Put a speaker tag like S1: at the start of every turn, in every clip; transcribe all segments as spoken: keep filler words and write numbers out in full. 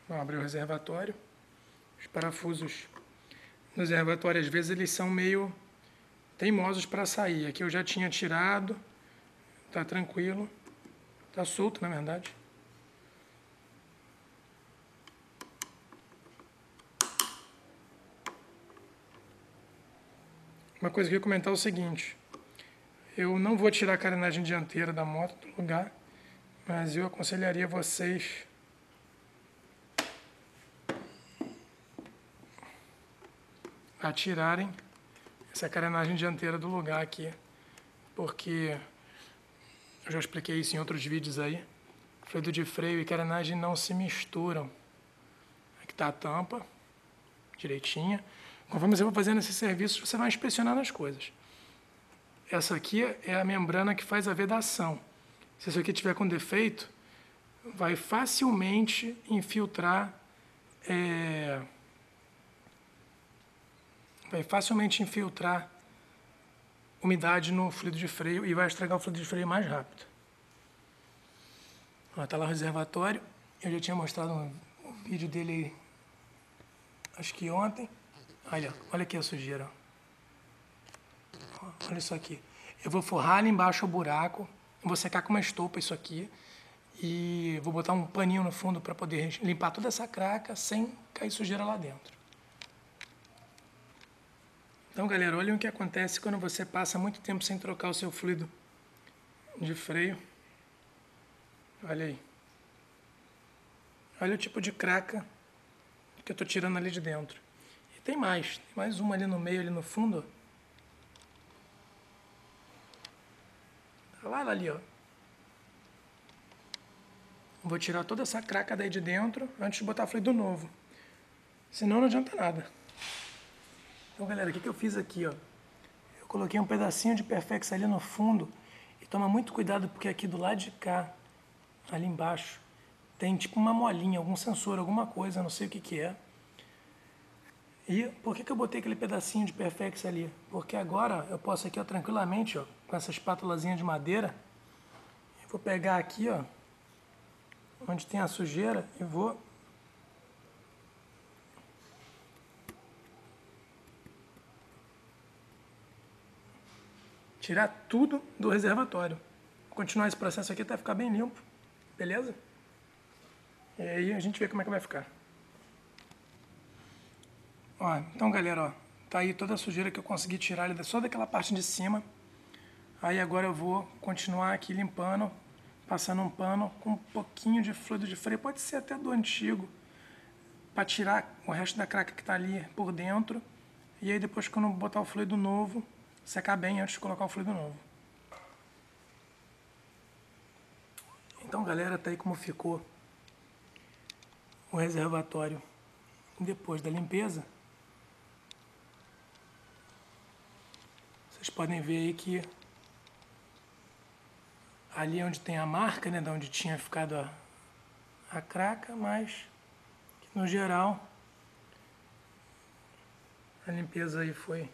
S1: Vamos abrir o reservatório. Os parafusos no reservatório, às vezes, eles são meio teimosos para sair. Aqui eu já tinha tirado, tá tranquilo, tá solto, na verdade. Uma coisa que eu ia comentar é o seguinte: eu não vou tirar a carenagem dianteira da moto do lugar, mas eu aconselharia vocês a tirarem essa carenagem dianteira do lugar aqui, porque eu já expliquei isso em outros vídeos aí. Fluido de freio e carenagem não se misturam. Aqui está a tampa, direitinha. Conforme você for fazendo esse serviço, você vai inspecionando as coisas. Essa aqui é a membrana que faz a vedação. Se isso aqui tiver com defeito, vai facilmente infiltrar, é, vai facilmente infiltrar umidade no fluido de freio e vai estragar o fluido de freio mais rápido. Está lá o reservatório. Eu já tinha mostrado um, um vídeo dele, acho que ontem. Olha, olha aqui a sujeira. Olha isso aqui. Eu vou forrar ali embaixo o buraco. Vou secar com uma estopa isso aqui. E vou botar um paninho no fundo para poder limpar toda essa craca sem cair sujeira lá dentro. Então, galera, olhem o que acontece quando você passa muito tempo sem trocar o seu fluido de freio. Olha aí. Olha o tipo de craca que eu estou tirando ali de dentro. E tem mais. Tem mais uma ali no meio, ali no fundo. Olha lá, ali, ó. Vou tirar toda essa craca daí de dentro antes de botar fluido novo. Senão não adianta nada. Então, galera, o que, que eu fiz aqui, ó? Eu coloquei um pedacinho de Perfex ali no fundo. E toma muito cuidado, porque aqui do lado de cá, ali embaixo, tem tipo uma molinha, algum sensor, alguma coisa, não sei o que que é. E por que que eu botei aquele pedacinho de Perfex ali? Porque agora eu posso aqui, ó, tranquilamente, ó, com essa espátulazinha de madeira, eu vou pegar aqui, ó, onde tem a sujeira, e vou tirar tudo do reservatório. Vou continuar esse processo aqui até ficar bem limpo, beleza? E aí a gente vê como é que vai ficar. Ó, então, galera, ó, tá aí toda a sujeira que eu consegui tirar ali só daquela parte de cima. Aí agora eu vou continuar aqui limpando, passando um pano com um pouquinho de fluido de freio, pode ser até do antigo, para tirar o resto da craca que tá ali por dentro. E aí depois, quando eu botar o fluido novo, secar bem antes de colocar o fluido novo. Então, galera, tá aí como ficou o reservatório depois da limpeza. Vocês podem ver aí que ali onde tem a marca, né, de onde tinha ficado a, a craca, mas no geral a limpeza aí foi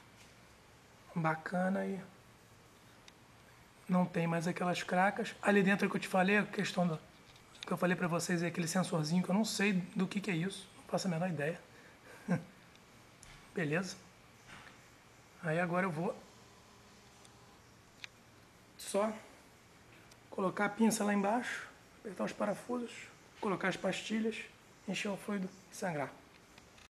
S1: bacana e não tem mais aquelas cracas. Ali dentro que eu te falei, a questão do que eu falei para vocês é aquele sensorzinho que eu não sei do que que é isso, não faço a menor ideia. Beleza? Aí agora eu vou só colocar a pinça lá embaixo, apertar os parafusos, colocar as pastilhas, encher o fluido e sangrar.